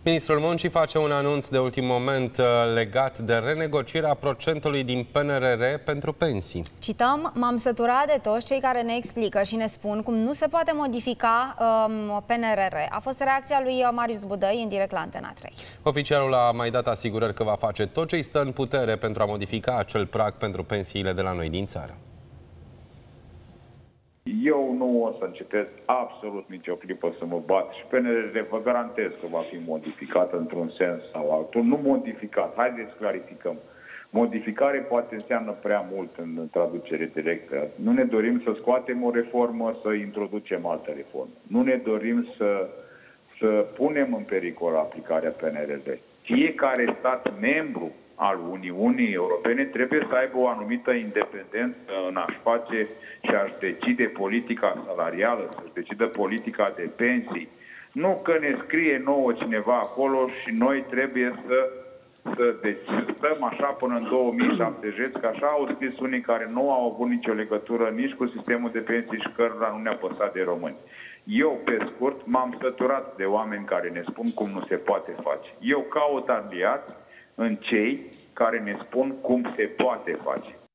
Ministrul Muncii face un anunț de ultim moment legat de renegocierea procentului din PNRR pentru pensii. Cităm: m-am săturat de toți cei care ne explică și ne spun cum nu se poate modifica PNRR. A fost reacția lui Marius Budăi în direct la Antena 3. Oficialul a mai dat asigurări că va face tot ce îi stă în putere pentru a modifica acel prag pentru pensiile de la noi din țară. Eu nu o să încetez absolut nicio clipă să mă bat și PNRR vă garantez că va fi modificat într-un sens sau altul. Nu modificat, haideți să clarificăm. Modificare poate înseamnă prea mult în traducere directă. Nu ne dorim să scoatem o reformă, să introducem altă reformă. Nu ne dorim să punem în pericol aplicarea PNRR. Fiecare stat membru al Uniunii Europene trebuie să aibă o anumită independență în a-și face și a-și decide politica salarială, să-și decidă politica de pensii. Nu că ne scrie nouă cineva acolo și noi trebuie să stăm așa până în 2070, că așa au scris unii care nu au avut nicio legătură nici cu sistemul de pensii și cărora nu ne-a păsat de români. Eu, pe scurt, m-am săturat de oameni care ne spun cum nu se poate face. Eu caut aliați în cei care ne spun cum se poate face.